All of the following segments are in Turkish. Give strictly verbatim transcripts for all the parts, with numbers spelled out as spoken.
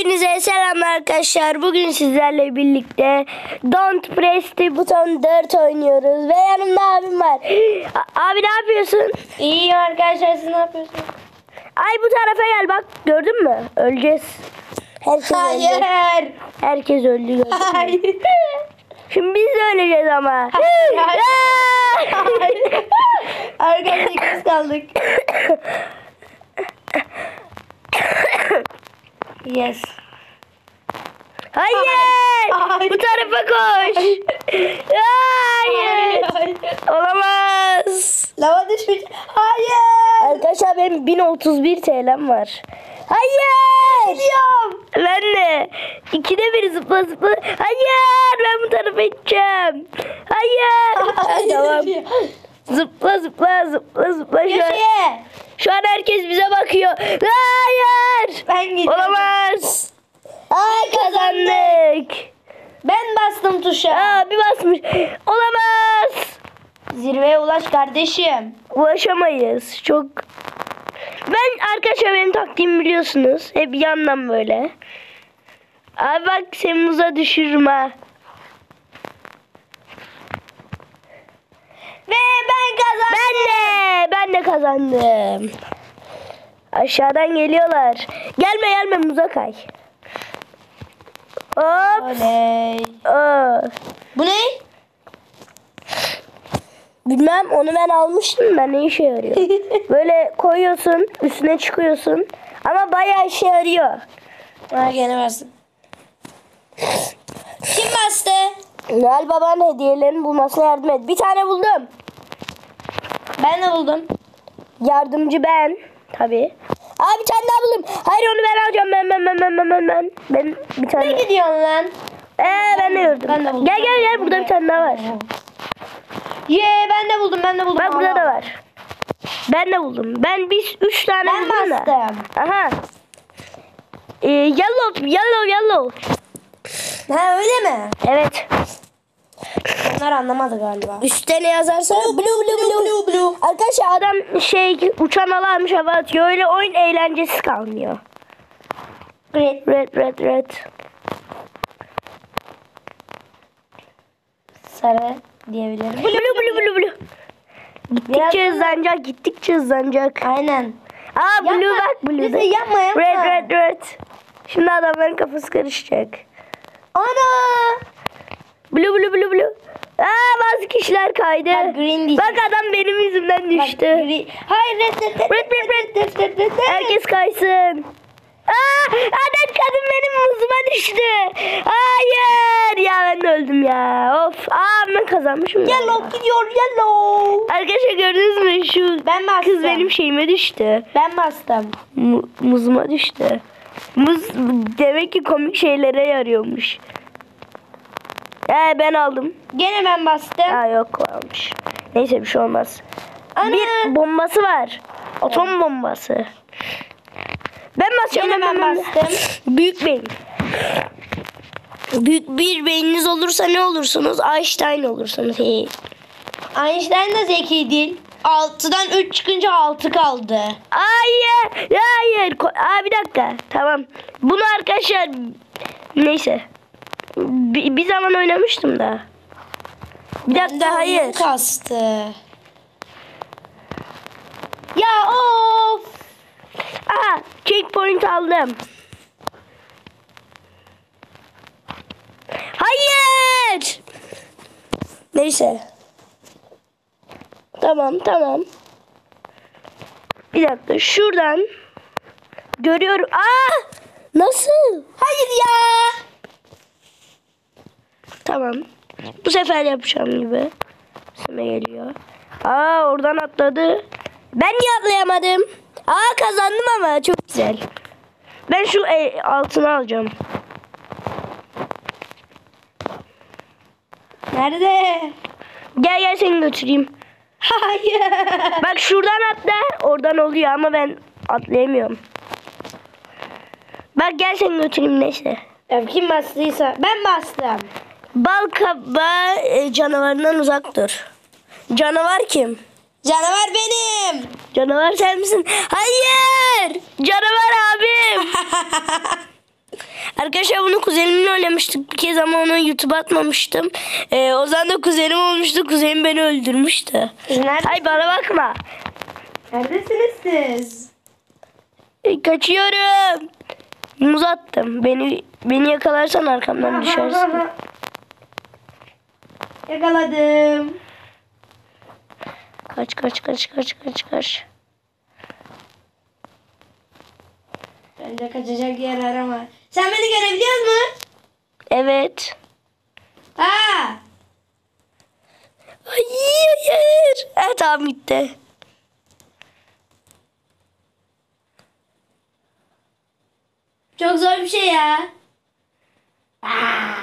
Hepinize selamlar arkadaşlar. Bugün sizlerle birlikte Don't Press the Button dört oynuyoruz. Ve yanımda abim var. A- abi ne yapıyorsun? İyiyim arkadaşlar, siz ne yapıyorsunuz? Ay bu tarafa gel bak. Gördün mü? Öleceğiz. Herkes Hayır. öldü. Herkes öldü. gördün mü? Hayır. Şimdi biz de öleceğiz ama. Hayır. Hayır. Arkadaşlar ikimiz kaldık. Yes. Hayır. Hayır. Bu tarafa koş. Hayır. Hayır. Olamaz. Lava düşmüş. Hayır. Arkadaşlar benim bin otuz bir T L'm var. Hayır. Gidiyorum. Ben de. İkide bir zıpla zıpla. Hayır. Ben bu tarafa gideceğim. Hayır. Tamam. Zıpla zıpla zıpla zıpla. Şu an, Köşeye. şu an herkes bize bakıyor. Hayır. Ben gidiyorum. Olamaz. Ay kazandık. Ben bastım tuşa. Aa bir basmış. Olamaz. Zirveye ulaş kardeşim. Ulaşamayız. Çok. Ben arkadaşlar benim taktiğimi biliyorsunuz. Hep yandan böyle. Abi bak sen muza düşürme. Ve ben kazandım. Ben de. Ben de kazandım. Aşağıdan geliyorlar. Gelme gelme muza kay. Hop. Oley. Aa. Bu ne? Bilmem onu ben almıştım da ne işe yarıyor. Böyle koyuyorsun üstüne çıkıyorsun. Ama bayağı işe yarıyor. Ha gene varsın. Kim bastı? Noel Baba'nın hediyelerini bulmasına yardım et. Bir tane buldum. Ben de buldum. Yardımcı ben. Tabii. Aa bir tane daha buldum. Hayır onu ben alacağım. Ben ben ben ben ben ben. Ben, ben bir tane. Ne gidiyorsun lan? Ee ben de gördüm. Ben de buldum. Gel gel gel burada bir tane daha var. Ye ben de buldum ben de buldum. Bak burada da var. Ben de buldum. Ben biz üç tane Ben buldum da. bastım. Aha. Ee, yellow yellow yellow. Ha öyle mi? Evet. Onlar anlamadı galiba. Üstte ne yazarsa blue blue blue. blue blue. Arkadaşlar adam şey uçan alarmış hava atıyor. Öyle oyun eğlencesi kalmıyor. Red. Red red red. Sarı diyebilirim. Blue blue blue blue. Gittikçe Biraz- hızlanacak, gittikçe hızlanacak. Aynen. Aa blue Yapma. bak blue. Lütfen yapma yapma. Red red red. Şimdi adamların kafası karışacak. Ana. Blue blue blue blue. Aa bazı kişiler kaydı. Bak, green diyecek. Bak adam benim yüzümden Bak, düştü. gri- Hayır red red red Red, red, red. red red red red. Herkes kaysın. Aa, adam kadın benim muzuma düştü. Hayır. Ya ben de öldüm ya. Of. Aa ben kazanmışım. galiba. Yellow gidiyor yellow. Arkadaşlar gördünüz mü? Şu Ben bastım. kız benim şeyime düştü. Ben bastım. Mu- muzuma düştü. Muz demek ki komik şeylere yarıyormuş. Ee ben aldım. Gene ben bastım. Ha yok almış. Neyse bir şey olmaz. Ana. Bir bombası var. Atom bombası. Ben basacağım. Gene ben bastım. Büyük beyin. Büyük bir beyniniz olursa ne olursunuz? Einstein olursunuz. Hey. Einstein da zeki değil. altıdan üç çıkınca altı kaldı. Hayır. Hayır. Ko- Aa bir dakika. Tamam. Bunu arkadaşlar neyse. Bir, bir zaman oynamıştım da. Bir dakika hayır. Kastı. Ya of. Aa checkpoint aldım. Hayır. Neyse. Tamam tamam. Bir dakika şuradan görüyorum. Aa! Nasıl? Hayır ya. Tamam. Bu sefer yapacağım gibi. Üstüme geliyor. Aa oradan atladı. Ben niye atlayamadım? Aa kazandım ama çok güzel. Ben şu e, altını alacağım. Nerede? Gel gel seni götüreyim. Hayır. Bak şuradan atla. Oradan oluyor ama ben atlayamıyorum. Bak gel seni götüreyim neyse. Ya kim bastıysa ben bastım. Bal kabağı e, canavarından uzak dur. Canavar kim? Canavar benim. Canavar sen misin? Hayır! Canavar abim. Arkadaşlar bunu kuzenimle oynamıştık bir kez ama onu YouTube'a atmamıştım. Ee, o zaman da kuzenim olmuştu. Kuzenim beni öldürmüştü. Nerede? Ay bana bakma. Neredesiniz siz? E, kaçıyorum. Muz attım. Beni beni yakalarsan arkamdan düşersin. Yakaladım. Kaç kaç kaç kaç kaç kaç. Bence kaçacak yer arama. Sen beni görebiliyor musun? Evet. Ha! Ay hayır. Evet tamam gitti. Çok zor bir şey ya. Aa!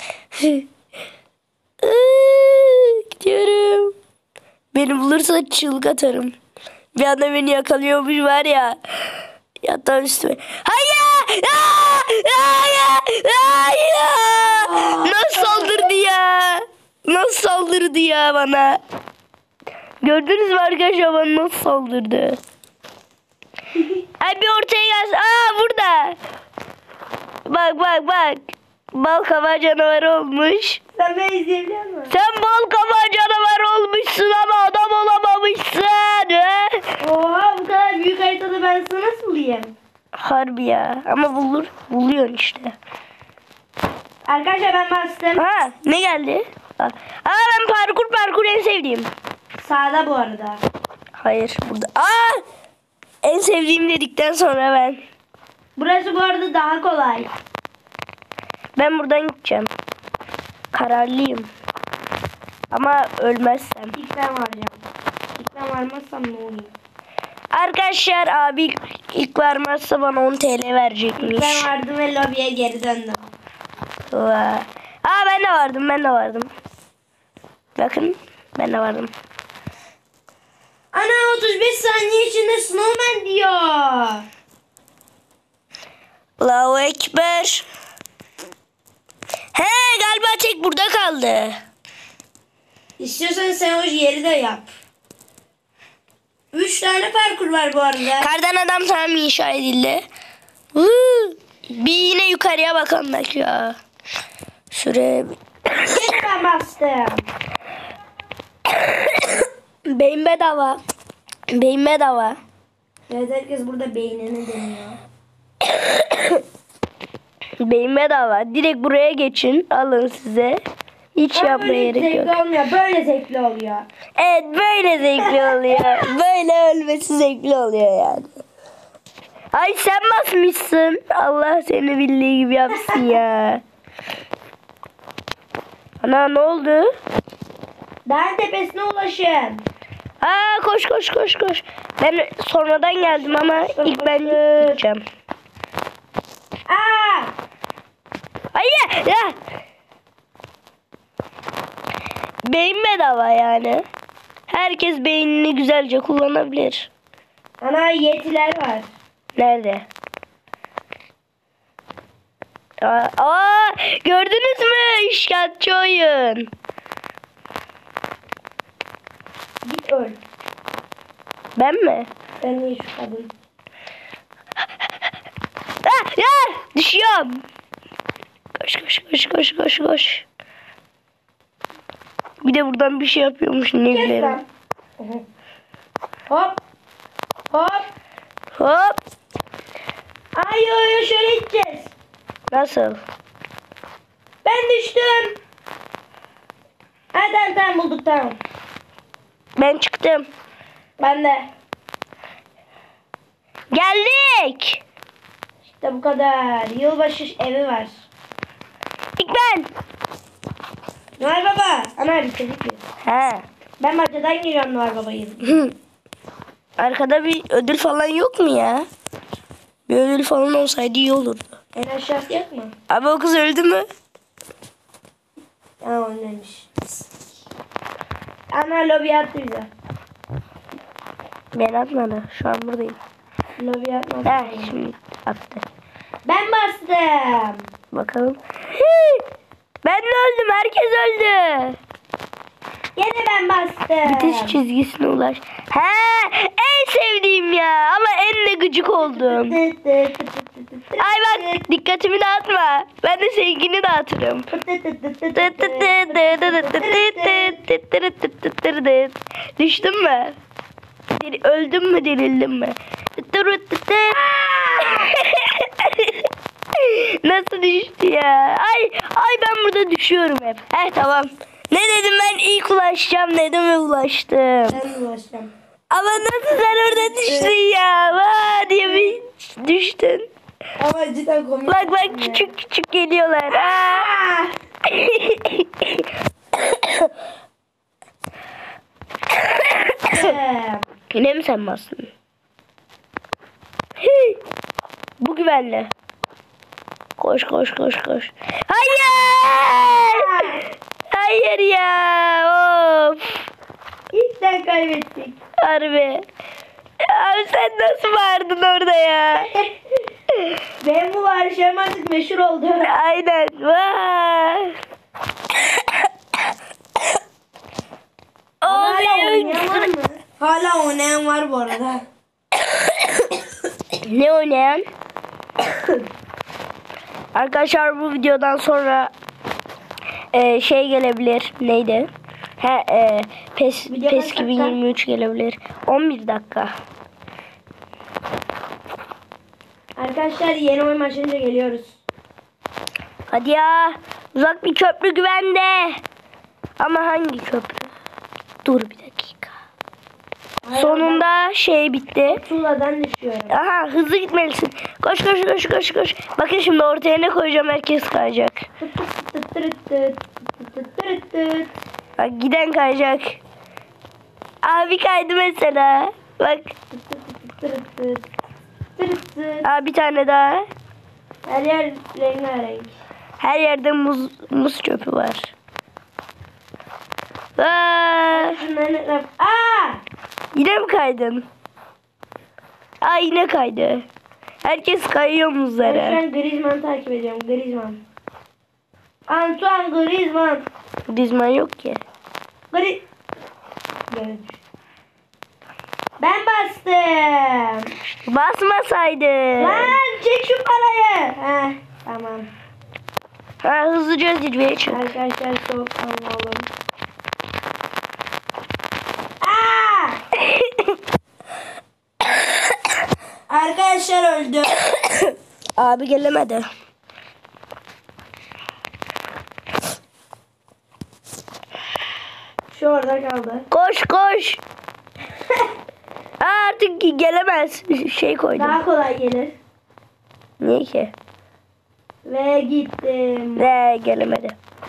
Iıı, Gidiyorum. Beni bulursa çığlık atarım. Bir anda beni yakalıyormuş var ya. Yatağın üstüme. Hayır! Aa! Hayır! Hayır! Nasıl saldırdı ya? Nasıl saldırdı ya bana? Gördünüz mü arkadaşlar bana nasıl saldırdı? Ay bir ortaya gelsin. Aa burada. Bak bak bak. Bal kabağı canavarı olmuş. Sen beni izleyebiliyor musun? Sen bal kabağı canavarı olmuşsun ama adam olamamışsın. He? Oha, bu kadar büyük haritada ben sana nasıl bulayım? Harbi ya. Ama bulur. Buluyorsun işte. Arkadaşlar ben bastım. Ha ne geldi? Aa ben parkur parkur en sevdiğim. Sağda bu arada. Hayır burada. Aa en sevdiğim dedikten sonra ben. Burası bu arada daha kolay. Ben buradan gideceğim. Kararlıyım. Ama ölmezsem. İlk ben varacağım. İlk ben varmazsam ne oluyor? Arkadaşlar abi ilk vermezse bana on T L verecekmiş. İlk ben vardım ve lobiye geri döndüm. Vay. Aa ben de vardım ben de vardım. Bakın ben de vardım. Ana otuz beş saniye içinde snowman diyor. Allahu Ekber. He galiba tek burada kaldı. İstiyorsan sen o yeri de yap. Üç tane parkur var bu arada. Kardan adam tam inşa edildi. Huu. Bir yine yukarıya bakalım belki ya. Şuraya bir- Yine ben bastım. Beyin bedava. Beyin bedava. Evet, herkes burada beynini deniyor. Beyin bedava. Direkt buraya geçin. Alın size. Hiç Ama yapmaya böyle gerek yok. zevkli olmuyor. Böyle zevkli oluyor. Evet böyle zevkli oluyor. Böyle ölmesi zevkli oluyor yani. Ay sen basmışsın. Allah seni bildiği gibi yapsın ya. Ana ne oldu? Dağın tepesine ulaşın. Aa koş koş koş koş. Ben sonradan geldim ama ilk ben gideceğim. Aa! Hayır ya. Beyin bedava yani. Herkes beynini güzelce kullanabilir. Ana yetiler var. Nerede? Aa, aa, gördünüz mü? İşgalci oyun. Git öl. Ben mi? Ben niye şu kadın? Ah, ya, düşüyorum. Koş koş koş koş koş koş. Bir de buradan bir şey yapıyormuş ne Kes bileyim. lan. Hop. Hop. Hop. Ay yo yo şöyle gideceğiz. Nasıl? Ben düştüm. Ha tamam tamam bulduk tamam. Ben çıktım. Ben de. Geldik. İşte bu kadar. Yılbaşı evi var. İlk ben. Noel Baba. Ana bitirdik biz. He. Ben bacadan giriyorum Noel Baba'yı. Arkada bir ödül falan yok mu ya? Bir ödül falan olsaydı iyi olurdu. En aşağısı yok mu? Abi o kız öldü mü? Aa ölmemiş. Ana lobi attı bize. Ben atmadı. Şu an buradayım. Lobi atmadı. He şimdi attı. Ben bastım. Bakalım. Hii! Ben de öldüm. Herkes öldü. Yine ben bastım. Bitiş çizgisine ulaş. He, en sevdiğim ya. Ama en de gıcık oldum. Tıt tıt tıt tıt Ay bak dikkatimi dağıtma. Ben de seninkini dağıtırım. Düştün mü? Öldün mü dirildin mi? Nasıl düştü ya? Ay ay ben burada düşüyorum hep. He tamam. Ne dedim ben ilk ulaşacağım dedim ve ulaştım. Ben ulaşacağım. Ama nasıl sen orada düştün ya? Vaa diye bir düştün. Ama cidden komik. Bak bak küçük küçük geliyorlar. Aa! Yine mi sen bastın? Hey! Bu güvenli. Koş koş koş koş. Hayır! Hayır ya. Of. İlk sen kaybettik. Harbi. Abi sen nasıl vardın orada ya? Benim bu varışlarım artık meşhur oldu. Aynen. Vay. Hala Oluyor. oynayan var mı? Hala oynayan var bu arada. Ne oynayan? Arkadaşlar bu videodan sonra e, şey gelebilir. Neydi? He, e, PES, Video PES kaç iki bin yirmi üç gelebilir. on bir dakika. Arkadaşlar yeni oyun başlayınca geliyoruz. Hadi ya. Uzak bir köprü güvende. Ama hangi köprü? Dur bir dakika. Sonunda şey bitti. Tuğladan düşüyorum. Aha hızlı gitmelisin. Koş koş koş koş koş. Bakın şimdi ortaya ne koyacağım herkes kayacak. Bak giden kayacak. Abi kaydı mesela. Bak. Aa, bir tane daha. Her yer rengarenk. Her yerde muz, muz çöpü var. Aa, Şunların etrafı. Aa! yine mi kaydın? Aa yine kaydı. Herkes kayıyor Ben şu muzlara. an Griezmann'ı takip ediyorum. Griezmann. Antoine Griezmann. Dizman yok ki. Gri... Evet. Ben bastım. Basmasaydı. Lan çek şu parayı. Heh, tamam. Ha, hızlıca zirveye çık. Arkadaşlar soğukkanlı olun. Aa! Arkadaşlar öldü. Abi gelemedi. Şu orada kaldı. Koş koş. Aa, artık gelemez. Şey koydum. Daha kolay gelir. Niye ki? Ve gittim. Ve gelemedi.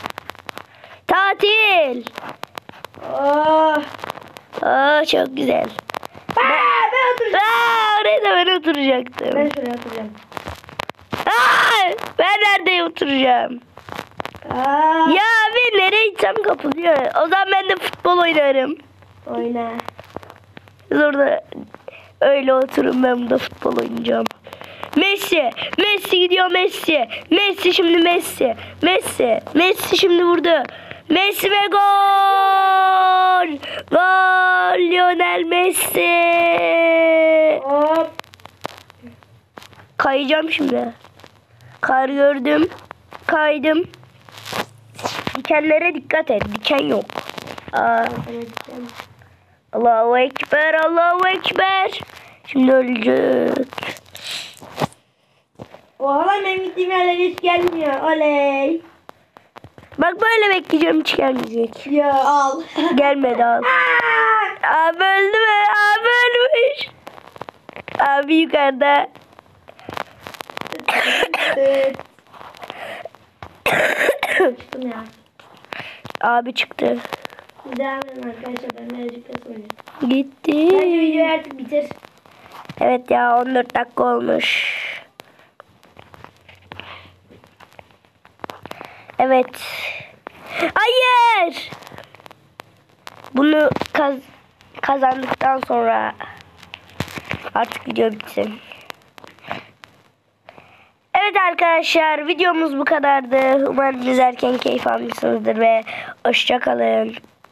Tatil. Oh. Aa, çok güzel. Aa, ben oturacağım. Aa, oraya da ben oturacaktım. Ben şuraya oturacağım. Aa, ben nerede oturacağım? Aa, Ya abi nereye gitsem kapılıyor. O zaman ben de futbol oynarım. oyna. Biz orada öyle oturun, ben burada futbol oynayacağım. Messi. Messi gidiyor Messi. Messi şimdi Messi. Messi. Messi şimdi vurdu. Messi ve gol. Gol. Lionel Messi. Hop. Kayacağım şimdi. Kar gördüm. Kaydım. Dikenlere dikkat et. Diken yok. Aa, Allahu Ekber. Allahu Ekber. Şimdi ölecek. Oha lan benim gittiğim yerlere hiç gelmiyor. Oley. Bak böyle bekleyeceğim, hiç gelmeyecek. Ya al. Gelmedi al. Abi öldü mü? Abi ölmüş. Abi yukarıda. Evet. Çıktım ya. Abi çıktı. Devam edin arkadaşlar. Ben birazcık da söyleyeyim. Gitti. Bence videoyu artık bitir. Evet ya, on dört dakika olmuş. Evet. Hayır. Bunu kaz kazandıktan sonra artık video bitsin. Evet arkadaşlar, videomuz bu kadardı. Umarım izlerken keyif almışsınızdır ve hoşça kalın.